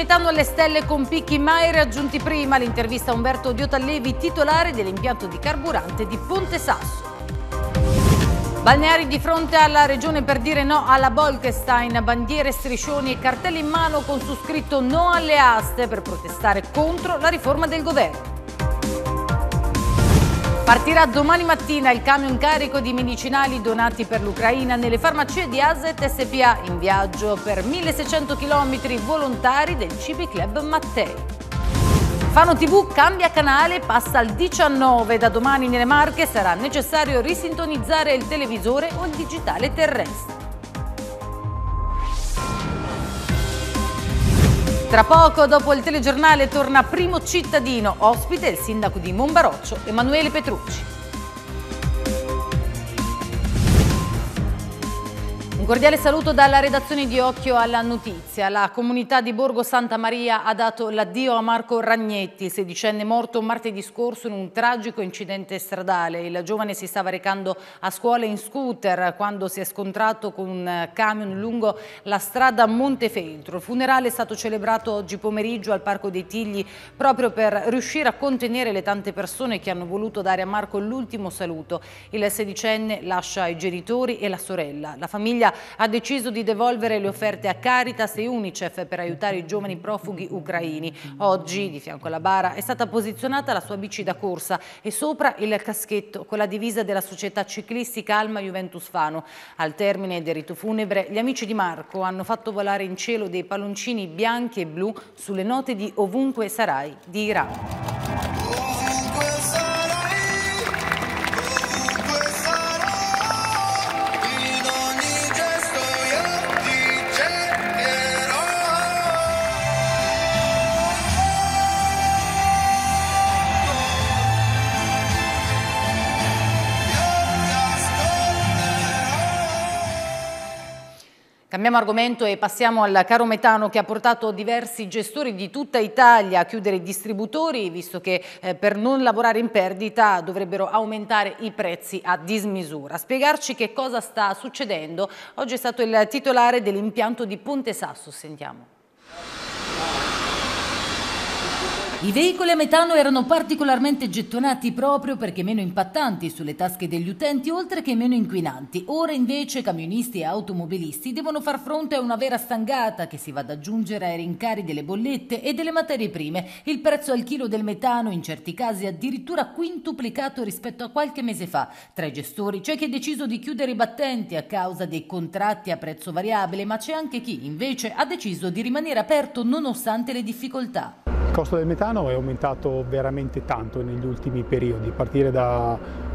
metano alle stelle con picchi mai raggiunti prima. L'intervista a Umberto Diotallevi, titolare dell'impianto di carburante di Ponte Sasso. Balneari di fronte alla regione per dire no alla Bolkestein, bandiere, striscioni e cartelli in mano con su scritto no alle aste per protestare contro la riforma del governo. Partirà domani mattina il camion carico di medicinali donati per l'Ucraina nelle farmacie di ASET SPA, in viaggio per 1600 km volontari del CB Club Mattei. Fano TV cambia canale, passa al 19. Da domani nelle Marche sarà necessario risintonizzare il televisore o il digitale terrestre. Tra poco, dopo il telegiornale, torna Primo Cittadino, ospite il sindaco di Monbaroccio, Emanuele Petrucci. Un cordiale saluto dalla redazione di Occhio alla Notizia. La comunità di Borgo Santa Maria ha dato l'addio a Marco Ragnetti, il sedicenne morto martedì scorso in un tragico incidente stradale. Il giovane si stava recando a scuola in scooter quando si è scontrato con un camion lungo la strada Montefeltro. Il funerale è stato celebrato oggi pomeriggio al Parco dei Tigli proprio per riuscire a contenere le tante persone che hanno voluto dare a Marco l'ultimo saluto. Il sedicenne lascia i genitori e la sorella. La famiglia ha deciso di devolvere le offerte a Caritas e Unicef per aiutare i giovani profughi ucraini. Oggi, di fianco alla bara, è stata posizionata la sua bici da corsa e sopra il caschetto con la divisa della società ciclistica Alma Juventus Fano. Al termine del rito funebre, gli amici di Marco hanno fatto volare in cielo dei palloncini bianchi e blu sulle note di Ovunque Sarai di Iran. Cambiamo argomento e passiamo al caro metano che ha portato diversi gestori di tutta Italia a chiudere i distributori, visto che per non lavorare in perdita dovrebbero aumentare i prezzi a dismisura. A spiegarci che cosa sta succedendo oggi è stato il titolare dell'impianto di Ponte Sasso. Sentiamo. I veicoli a metano erano particolarmente gettonati proprio perché meno impattanti sulle tasche degli utenti, oltre che meno inquinanti. Ora invece camionisti e automobilisti devono far fronte a una vera stangata che si va ad aggiungere ai rincari delle bollette e delle materie prime. Il prezzo al chilo del metano in certi casi è addirittura quintuplicato rispetto a qualche mese fa. Tra i gestori c'è chi ha deciso di chiudere i battenti a causa dei contratti a prezzo variabile, ma c'è anche chi invece ha deciso di rimanere aperto nonostante le difficoltà. Il costo del metano è aumentato veramente tanto negli ultimi periodi, a partire da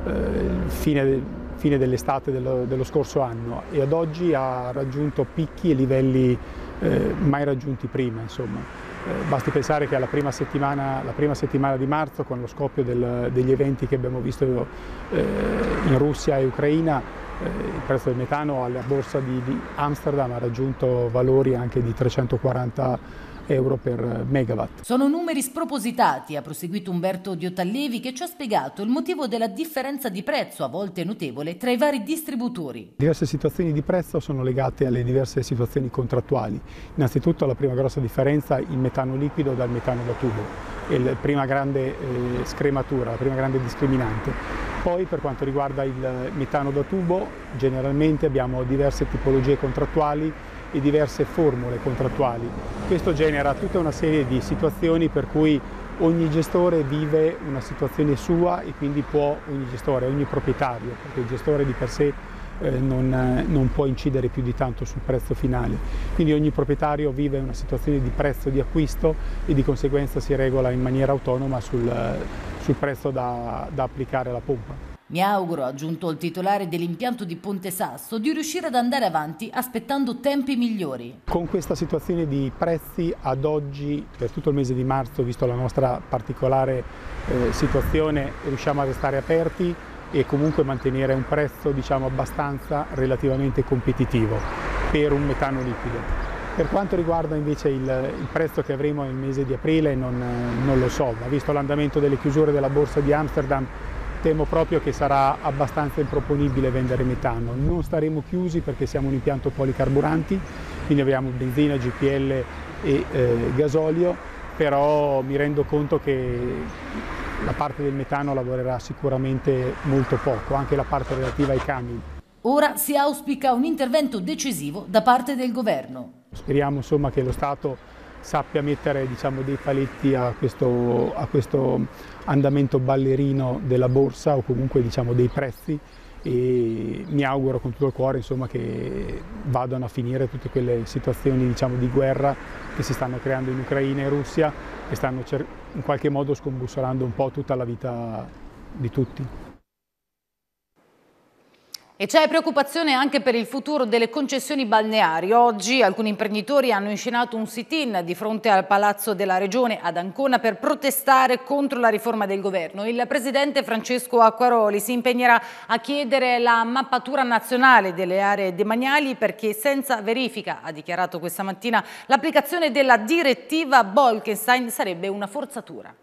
fine dell'estate dello scorso anno, e ad oggi ha raggiunto picchi e livelli mai raggiunti prima. Basti pensare che alla prima settimana di marzo, con lo scoppio degli eventi che abbiamo visto in Russia e Ucraina, il prezzo del metano alla borsa di Amsterdam ha raggiunto valori anche di 340 euro per megawatt. Sono numeri spropositati, ha proseguito Umberto Diotallevi, che ci ha spiegato il motivo della differenza di prezzo, a volte notevole, tra i vari distributori. Diverse situazioni di prezzo sono legate alle diverse situazioni contrattuali. Innanzitutto la prima grossa differenza, il metano liquido dal metano da tubo, è la prima grande scrematura, la prima grande discriminante. Poi per quanto riguarda il metano da tubo, generalmente abbiamo diverse tipologie contrattuali e diverse formule contrattuali. Questo genera tutta una serie di situazioni per cui ogni gestore vive una situazione sua e quindi ogni proprietario, perché il gestore di per sé non può incidere più di tanto sul prezzo finale. Quindi ogni proprietario vive una situazione di prezzo di acquisto e di conseguenza si regola in maniera autonoma sul prezzo da applicare alla pompa. Mi auguro, ha aggiunto il titolare dell'impianto di Ponte Sasso, di riuscire ad andare avanti aspettando tempi migliori. Con questa situazione di prezzi ad oggi, per tutto il mese di marzo, visto la nostra particolare situazione, riusciamo a restare aperti e comunque mantenere un prezzo abbastanza relativamente competitivo per un metano liquido. Per quanto riguarda invece il prezzo che avremo nel mese di aprile non lo so, ma visto l'andamento delle chiusure della borsa di Amsterdam temo proprio che sarà abbastanza improponibile vendere metano. Non staremo chiusi perché siamo un impianto policarburanti quindi abbiamo benzina, GPL e gasolio, però mi rendo conto che la parte del metano lavorerà sicuramente molto poco, anche la parte relativa ai camion. Ora si auspica un intervento decisivo da parte del governo. Speriamo insomma che lo Stato sappia mettere, diciamo, dei paletti a questo andamento ballerino della borsa o comunque, diciamo, dei prezzi, e mi auguro con tutto il cuore insomma, che vadano a finire tutte quelle situazioni, diciamo, di guerra che si stanno creando in Ucraina e Russia, che stanno in qualche modo scombussolando un po' tutta la vita di tutti. E c'è preoccupazione anche per il futuro delle concessioni balneari. Oggi alcuni imprenditori hanno inscenato un sit-in di fronte al Palazzo della Regione ad Ancona per protestare contro la riforma del governo. Il presidente Francesco Acquaroli si impegnerà a chiedere la mappatura nazionale delle aree demaniali perché senza verifica, ha dichiarato questa mattina, l'applicazione della direttiva Bolkestein sarebbe una forzatura.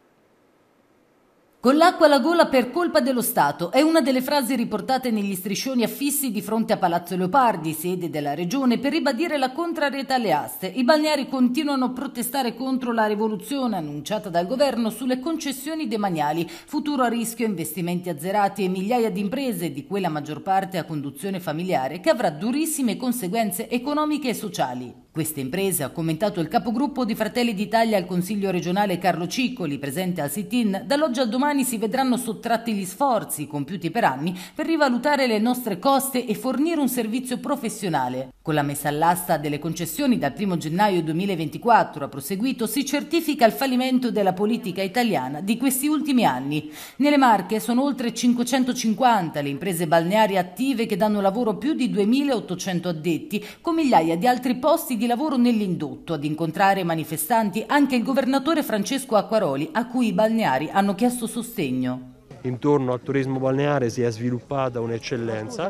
Con l'acqua alla gola per colpa dello Stato è una delle frasi riportate negli striscioni affissi di fronte a Palazzo Leopardi, sede della Regione, per ribadire la contrarietà alle aste. I balneari continuano a protestare contro la rivoluzione annunciata dal governo sulle concessioni demaniali, futuro a rischio, investimenti azzerati e migliaia di imprese, di cui la maggior parte a conduzione familiare, che avrà durissime conseguenze economiche e sociali. Queste imprese, ha commentato il capogruppo di Fratelli d'Italia al Consiglio regionale Carlo Ciccoli, presente al sit-in, dall'oggi al domani si vedranno sottratti gli sforzi compiuti per anni per rivalutare le nostre coste e fornire un servizio professionale. Con la messa all'asta delle concessioni dal 1 gennaio 2024, ha proseguito, si certifica il fallimento della politica italiana di questi ultimi anni. Nelle Marche sono oltre 550 le imprese balneari attive che danno lavoro a più di 2.800 addetti, con migliaia di altri posti di lavoro nell'indotto. Ad incontrare manifestanti anche il governatore Francesco Acquaroli, a cui i balneari hanno chiesto sostegno. Intorno al turismo balneare si è sviluppata un'eccellenza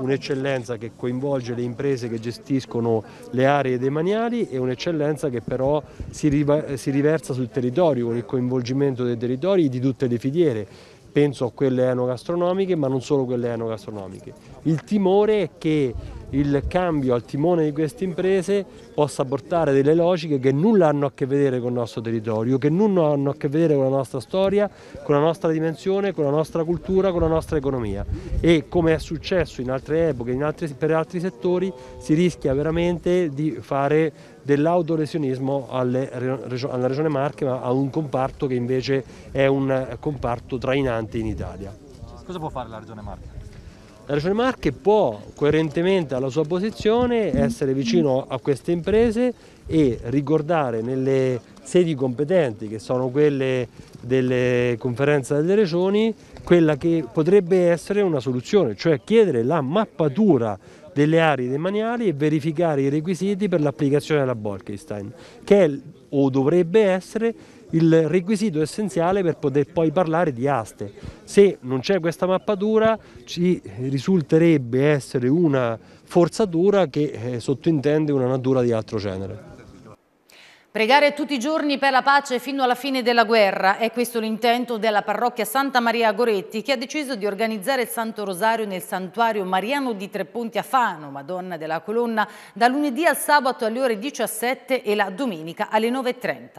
che coinvolge le imprese che gestiscono le aree demaniali e un'eccellenza che però si riversa sul territorio con il coinvolgimento dei territori di tutte le filiere. Penso a quelle enogastronomiche, ma non solo quelle enogastronomiche. Il timore è che il cambio al timone di queste imprese possa portare delle logiche che nulla hanno a che vedere con il nostro territorio, che nulla hanno a che vedere con la nostra storia, con la nostra dimensione, con la nostra cultura, con la nostra economia. E come è successo in altre epoche, per altri settori, si rischia veramente di fare dell'autolesionismo alla Regione Marche, ma a un comparto che invece è un comparto trainante in Italia. Cosa può fare la Regione Marche? La Regione Marche può, coerentemente alla sua posizione, essere vicino a queste imprese e ricordare nelle sedi competenti, che sono quelle delle conferenze delle regioni, quella che potrebbe essere una soluzione, cioè chiedere la mappatura delle aree demaniali e verificare i requisiti per l'applicazione della Bolkestein, che è o dovrebbe essere il requisito essenziale per poter poi parlare di aste. Se non c'è questa mappatura ci risulterebbe essere una forzatura che sottintende una natura di altro genere. Pregare tutti i giorni per la pace fino alla fine della guerra, è questo l'intento della parrocchia Santa Maria a Goretti, che ha deciso di organizzare il Santo Rosario nel Santuario Mariano di Treponti a Fano, Madonna della Colonna, da lunedì al sabato alle ore 17 e la domenica alle 9:30.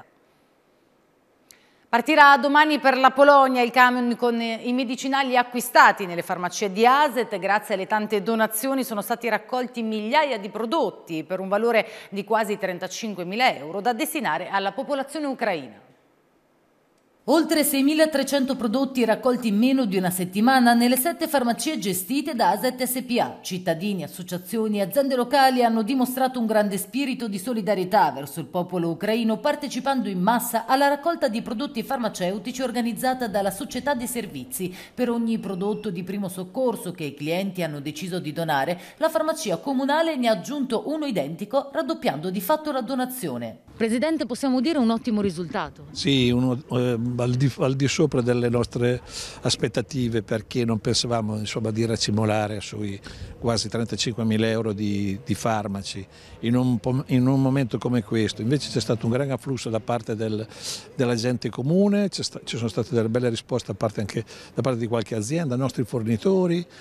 Partirà domani per la Polonia il camion con i medicinali acquistati nelle farmacie di Aset. Grazie alle tante donazioni sono stati raccolti migliaia di prodotti per un valore di quasi 35.000 euro da destinare alla popolazione ucraina. Oltre 6.300 prodotti raccolti in meno di una settimana nelle 7 farmacie gestite da Aset SPA. Cittadini, associazioni e aziende locali hanno dimostrato un grande spirito di solidarietà verso il popolo ucraino, partecipando in massa alla raccolta di prodotti farmaceutici organizzata dalla Società dei Servizi. Per ogni prodotto di primo soccorso che i clienti hanno deciso di donare, la farmacia comunale ne ha aggiunto uno identico, raddoppiando di fatto la donazione. Presidente, possiamo dire un ottimo risultato? Sì, al di sopra delle nostre aspettative, perché non pensavamo di racimolare sui quasi 35.000 euro di farmaci in un momento come questo. Invece c'è stato un gran afflusso da parte della gente comune, ci sono state delle belle risposte anche da parte di qualche azienda, nostri fornitori.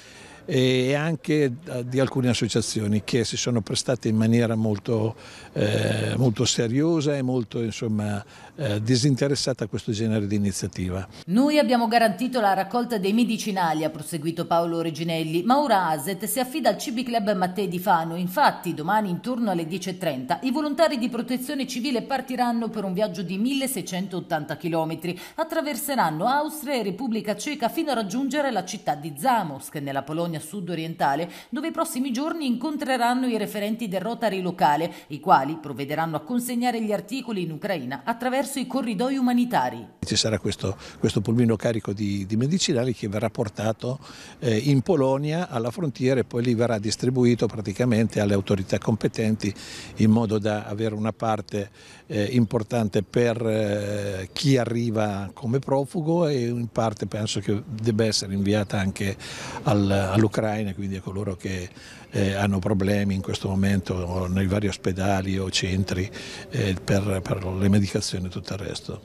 e anche di alcune associazioni che si sono prestate in maniera molto seriosa e molto disinteressata a questo genere di iniziativa. Noi abbiamo garantito la raccolta dei medicinali, ha proseguito Paolo Reginelli, ma ora ASET si affida al CB Club Mattei di Fano. Infatti domani intorno alle 10:30 i volontari di protezione civile partiranno per un viaggio di 1680 km. Attraverseranno Austria e Repubblica Ceca fino a raggiungere la città di Zamość, nella Polonia sud-orientale, dove i prossimi giorni incontreranno i referenti del Rotary locale, i quali provvederanno a consegnare gli articoli in Ucraina attraverso i corridoi umanitari. Ci sarà questo pulmino carico di medicinali che verrà portato in Polonia alla frontiera e poi lì verrà distribuito praticamente alle autorità competenti, in modo da avere una parte importante per chi arriva come profugo e in parte penso che debba essere inviata anche all'Ucraina, quindi a coloro che hanno problemi in questo momento nei vari ospedali o centri per le medicazioni e tutto il resto.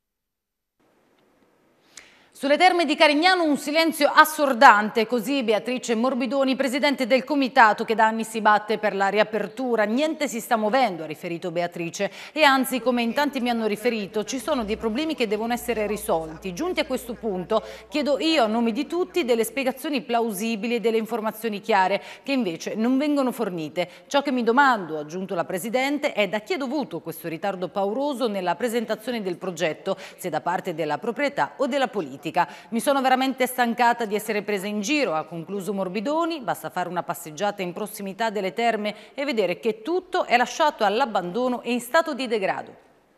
Sulle terme di Carignano un silenzio assordante, così Beatrice Morbidoni, presidente del comitato che da anni si batte per la riapertura. Niente si sta muovendo, ha riferito Beatrice, e anzi, come in tanti mi hanno riferito, ci sono dei problemi che devono essere risolti. Giunti a questo punto, chiedo io a nome di tutti delle spiegazioni plausibili e delle informazioni chiare, che invece non vengono fornite. Ciò che mi domando, ha aggiunto la presidente, è da chi è dovuto questo ritardo pauroso nella presentazione del progetto, se da parte della proprietà o della politica. Mi sono veramente stancata di essere presa in giro, ha concluso Morbidoni. Basta fare una passeggiata in prossimità delle terme e vedere che tutto è lasciato all'abbandono e in stato di degrado.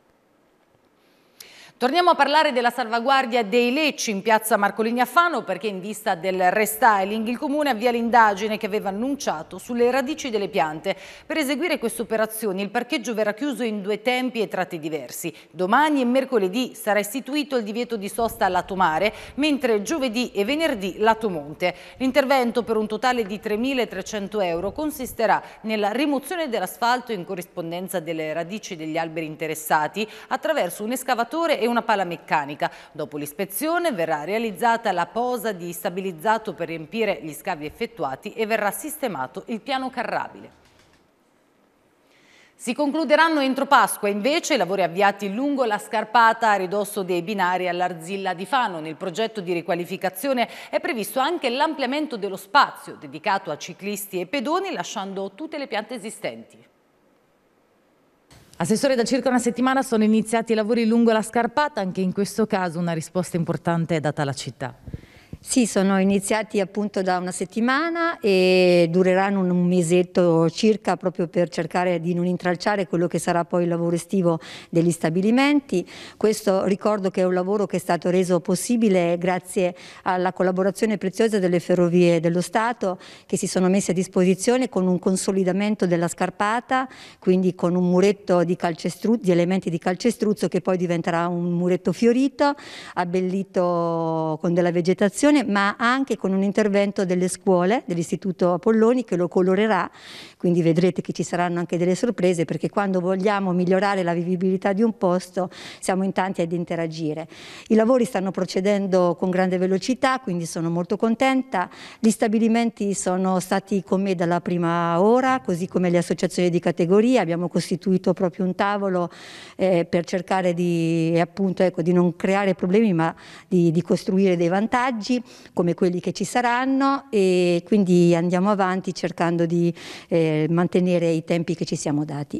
Torniamo a parlare della salvaguardia dei lecci in piazza Marcolini a Fano, perché in vista del restyling il Comune avvia l'indagine che aveva annunciato sulle radici delle piante. Per eseguire queste operazioni il parcheggio verrà chiuso in 2 tempi e tratti diversi. Domani e mercoledì sarà istituito il divieto di sosta a lato mare, mentre giovedì e venerdì lato monte. L'intervento, per un totale di 3.300 euro, consisterà nella rimozione dell'asfalto in corrispondenza delle radici degli alberi interessati attraverso un escavatore e una pala meccanica. Dopo l'ispezione verrà realizzata la posa di stabilizzato per riempire gli scavi effettuati e verrà sistemato il piano carrabile. Si concluderanno entro Pasqua invece i lavori avviati lungo la scarpata a ridosso dei binari all'Arzilla di Fano. Nel progetto di riqualificazione è previsto anche l'ampliamento dello spazio dedicato a ciclisti e pedoni, lasciando tutte le piante esistenti. Assessore, da circa una settimana sono iniziati i lavori lungo la scarpata, anche in questo caso una risposta importante è data alla città. Sì, sono iniziati appunto da una settimana e dureranno un mesetto circa, proprio per cercare di non intralciare quello che sarà poi il lavoro estivo degli stabilimenti. Questo ricordo che è un lavoro che è stato reso possibile grazie alla collaborazione preziosa delle Ferrovie dello Stato, che si sono messe a disposizione con un consolidamento della scarpata, quindi con un muretto di calcestruzzo, di elementi di calcestruzzo, che poi diventerà un muretto fiorito, abbellito con della vegetazione, ma anche con un intervento delle scuole, dell'Istituto Apolloni, che lo colorerà, quindi vedrete che ci saranno anche delle sorprese, perché quando vogliamo migliorare la vivibilità di un posto siamo in tanti ad interagire. I lavori stanno procedendo con grande velocità, quindi sono molto contenta. Gli stabilimenti sono stati con me dalla prima ora, così come le associazioni di categoria. Abbiamo costituito proprio un tavolo per cercare di non creare problemi, ma di costruire dei vantaggi come quelli che ci saranno, e quindi andiamo avanti cercando di mantenere i tempi che ci siamo dati.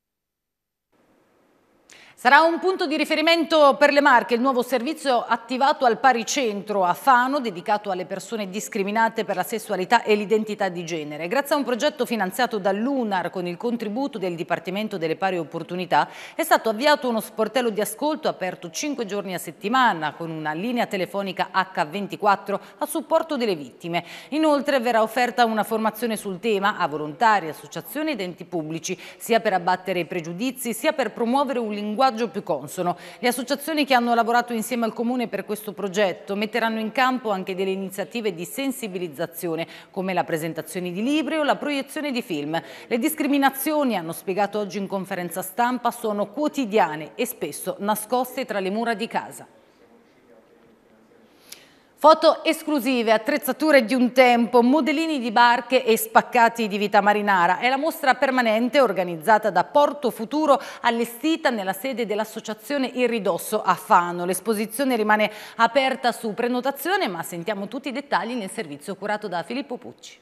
Sarà un punto di riferimento per le Marche il nuovo servizio attivato al Paricentro a Fano, dedicato alle persone discriminate per la sessualità e l'identità di genere. Grazie a un progetto finanziato dall'UNAR con il contributo del Dipartimento delle Pari Opportunità è stato avviato uno sportello di ascolto aperto 5 giorni a settimana con una linea telefonica H24 a supporto delle vittime. Inoltre verrà offerta una formazione sul tema a volontari, associazioni ed enti pubblici, sia per abbattere i pregiudizi sia per promuovere un linguaggio più consono. Le associazioni che hanno lavorato insieme al Comune per questo progetto metteranno in campo anche delle iniziative di sensibilizzazione, come la presentazione di libri o la proiezione di film. Le discriminazioni, hanno spiegato oggi in conferenza stampa, sono quotidiane e spesso nascoste tra le mura di casa. Foto esclusive, attrezzature di un tempo, modellini di barche e spaccati di vita marinara. È la mostra permanente organizzata da Porto Futuro, allestita nella sede dell'associazione Il Ridosso a Fano. L'esposizione rimane aperta su prenotazione, ma sentiamo tutti i dettagli nel servizio curato da Filippo Pucci.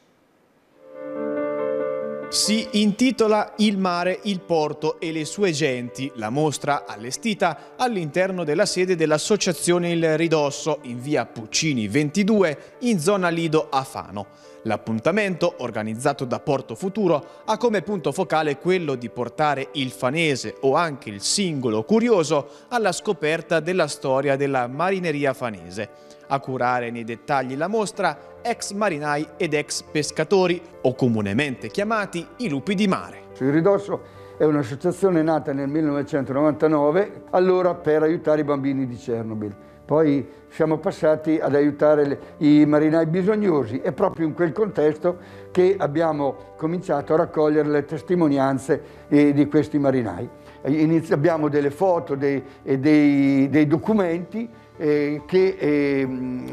Si intitola Il mare, il porto e le sue genti, la mostra allestita all'interno della sede dell'associazione Il Ridosso in via Puccini 22 in zona Lido a Fano. L'appuntamento, organizzato da Porto Futuro, ha come punto focale quello di portare il fanese o anche il singolo curioso alla scoperta della storia della marineria fanese. A curare nei dettagli la mostra ex marinai ed ex pescatori, o comunemente chiamati i lupi di mare. Il Ridosso è un'associazione nata nel 1999, allora per aiutare i bambini di Chernobyl. Poi siamo passati ad aiutare i marinai bisognosi. È proprio in quel contesto che abbiamo cominciato a raccogliere le testimonianze di questi marinai. Abbiamo delle foto e dei documenti che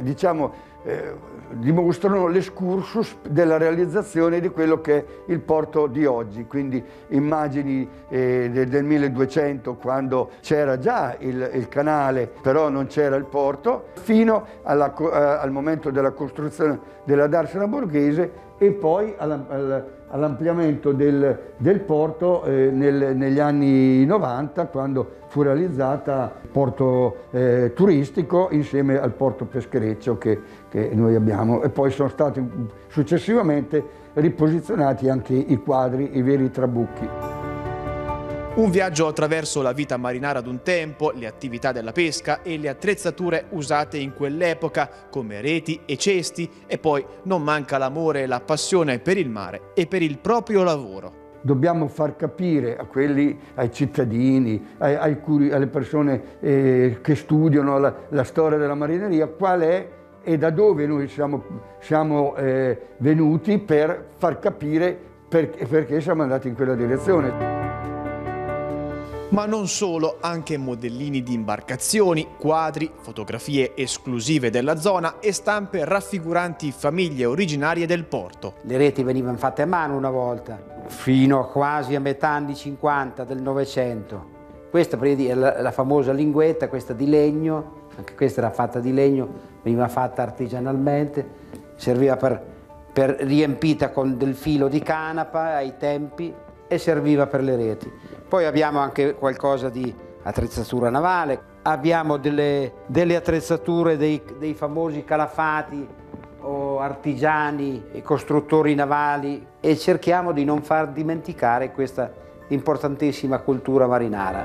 dimostrano l'escursus della realizzazione di quello che è il porto di oggi, quindi immagini del 1200, quando c'era già il canale però non c'era il porto, fino al momento della costruzione della Darsena Borghese e poi all'ampliamento del porto negli anni 90, quando fu realizzata il porto turistico insieme al porto peschereccio che noi abbiamo, e poi sono stati successivamente riposizionati anche i quadri, i veri trabucchi. Un viaggio attraverso la vita marinara d'un tempo, le attività della pesca e le attrezzature usate in quell'epoca come reti e cesti, e poi non manca l'amore e la passione per il mare e per il proprio lavoro. Dobbiamo far capire ai cittadini, alle persone che studiano la storia della marineria qual è e da dove noi siamo venuti, per far capire perché siamo andati in quella direzione. Ma non solo, anche modellini di imbarcazioni, quadri, fotografie esclusive della zona e stampe raffiguranti famiglie originarie del porto. Le reti venivano fatte a mano una volta, fino a quasi a metà anni 50 del Novecento. Questa è la famosa linguetta, questa di legno, anche questa era fatta di legno, veniva fatta artigianalmente, serviva per riempita con del filo di canapa ai tempi e serviva per le reti. Poi abbiamo anche qualcosa di attrezzatura navale, abbiamo delle attrezzature dei famosi calafati o artigiani e costruttori navali, e cerchiamo di non far dimenticare questa importantissima cultura marinara.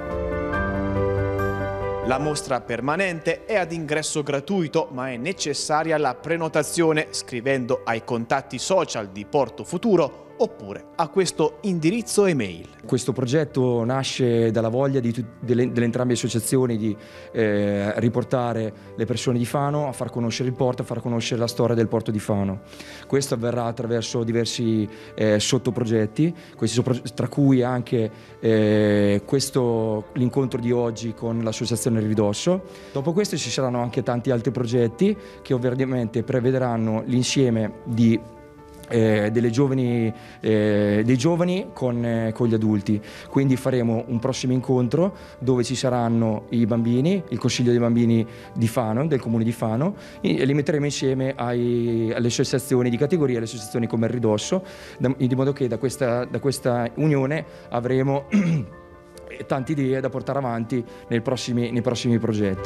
La mostra permanente è ad ingresso gratuito, ma è necessaria la prenotazione scrivendo ai contatti social di Porto Futuro oppure a questo indirizzo email. Questo progetto nasce dalla voglia delle entrambe le associazioni di riportare le persone di Fano a far conoscere il porto, a far conoscere la storia del porto di Fano. Questo avverrà attraverso diversi sottoprogetti, tra cui anche l'incontro di oggi con l'associazione Il Ridosso. Dopo questo ci saranno anche tanti altri progetti che ovviamente prevederanno l'insieme dei giovani con gli adulti. Quindi faremo un prossimo incontro dove ci saranno i bambini, il consiglio dei bambini di Fano, del comune di Fano, e li metteremo insieme alle associazioni di categoria, alle associazioni come Il Ridosso, di modo che da questa unione avremo tante idee da portare avanti nei prossimi progetti.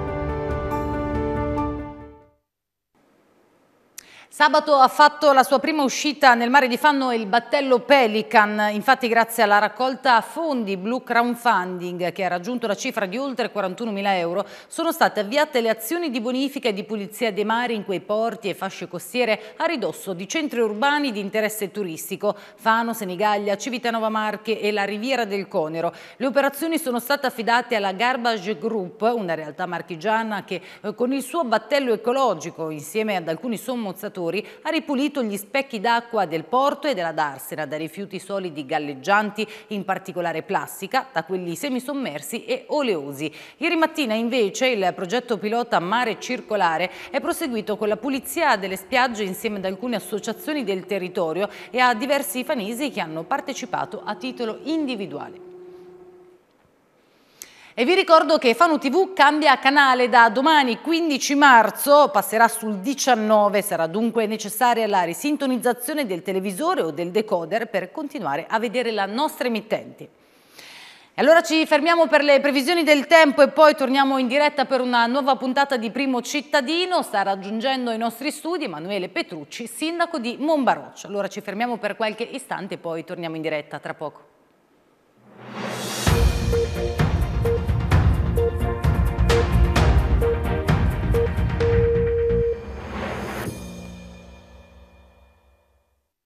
Sabato ha fatto la sua prima uscita nel mare di Fano il battello Pelican, infatti grazie alla raccolta fondi Blue Crowdfunding, che ha raggiunto la cifra di oltre 41.000 euro, sono state avviate le azioni di bonifica e di pulizia dei mari in quei porti e fasce costiere a ridosso di centri urbani di interesse turistico, Fano, Senigallia, Civitanova Marche e la Riviera del Conero. Le operazioni sono state affidate alla Garbage Group, una realtà marchigiana che con il suo battello ecologico, insieme ad alcuni sommozzatori, operatori, ha ripulito gli specchi d'acqua del porto e della darsena da rifiuti solidi galleggianti, in particolare plastica, da quelli semisommersi e oleosi. Ieri mattina invece il progetto pilota Mare Circolare è proseguito con la pulizia delle spiagge insieme ad alcune associazioni del territorio e a diversi fanesi che hanno partecipato a titolo individuale. E vi ricordo che Fano TV cambia canale da domani 15 marzo, passerà sul 19, sarà dunque necessaria la risintonizzazione del televisore o del decoder per continuare a vedere la nostra emittente. E allora ci fermiamo per le previsioni del tempo e poi torniamo in diretta per una nuova puntata di Primo Cittadino. Sta raggiungendo i nostri studi Emanuele Petrucci, sindaco di Monbaroccia. Allora ci fermiamo per qualche istante e poi torniamo in diretta tra poco.